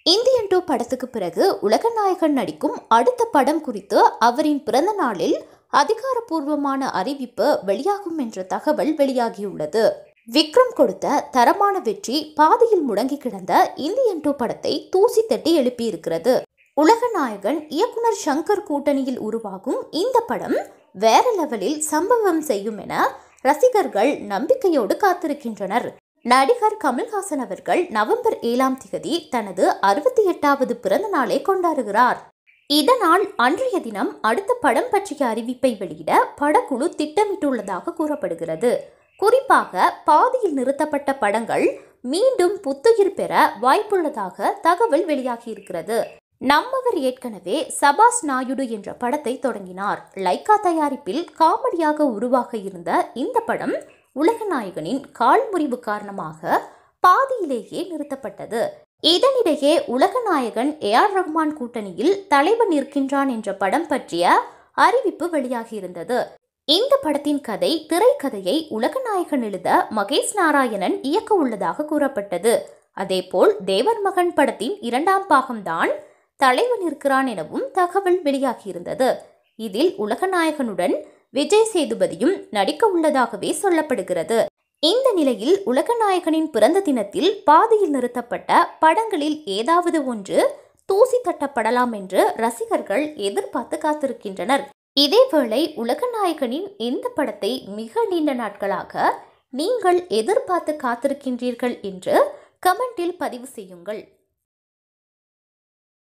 Indian 2 படத்துக்கு பிறகு உலகநாயகன் நடிக்கும் அடுத்த படம் குறித்து அவரின் பிறந்த நாளில் அதிகாரப்பூர்வமான அறிவிப்பு வெளியாகும் என்ற தகவல் வெளியாகியுள்ளது. விக்ரம் கொடுத்த தரமான வெற்றி பாதியில் முடங்கி கிடந்த இந்தியன் 2 படத்தை தூசி தட்டி எழுப்பியிருக்கிறது. உலகநாயகன் இயக்குனர் சங்கர் கூட்டணியில் உருவாகும் இந்த படம் வேற லெவலில் சம்பவம் செய்யும் என ரசிகர்கள் நம்பிக்கையோடு காத்திருக்கின்றனர். நடிகர் கமல்ஹாசன் அவர்கள் நவம்பர் 7ஆம் தேதி தனது 68வது பிறந்த நாளை கொண்டாடுகிறார். இதனால் அன்றைய தினம் அடுத்த படம் பற்றிய அறிவிப்பை வெளியிட படக்குழு திட்டமிட்டுள்ளதாக கூறப்படுகிறது. குறிப்பாக பாதியில் நிறுத்தப்பட்ட படங்கள் மீண்டும் புத்துயிர் பெற வாய்ப்புள்ளதாக தகவல் வெளியாகியிருக்கிறது. நம்மவர் ஏற்கனவே சபாஸ் நாயுடு என்ற படத்தை தொடங்கினார். லைக்கா தயாரிப்பில் காமெடியாக உருவாக இருந்த இந்த படம் உலகநாயகனின் கால் முறிவு காரணமாக பாதியிலேயே நிறுத்தப்பட்டது. இதனிடையே உலகநாயகன் ஏஆர் ரஹ்மான் கூட்டணியில் தலைவன் நிற்கின்றான் என்ற படம் பற்றிய அறிவிப்பு வெளியாகியிருந்தது. இந்த படத்தின் கதை திரைக்கதையை உலகநாயகன் எழுத மகேஷ் நாராயணன் இயக்க உள்ளதாக கூறப்பட்டது. அதேபோல் தேவர் மகன் படத்தின் 2ஆம் பாகம்தான் தலைவன் இருக்கிறான் எனவும் தகவல் வெளியாகியிருந்தது. இதில் உலகநாயகனுடன் விஜய் சேதுபதியும் நடிக்க உள்ளதாகவே சொல்லப்படுகிறது. இந்த நிலையில் உலகநாயகனின் பிறந்த தினத்தில் பாதியில் நிறுத்தப்பட்ட படங்களில் ஏதாவது ஒன்று தூசி தட்டப்படலாம் என்று ரசிகர்கள் எதிர்பார்த்து காத்திருக்கின்றனர். இதேவேளை உலகநாயகனின் இந்த படத்தை மிக நீண்ட நாட்களாக நீங்கள் எதிர்பார்த்து காத்திருக்கின்றீர்கள் என்று கமெண்டில் பதிவு செய்யுங்கள்.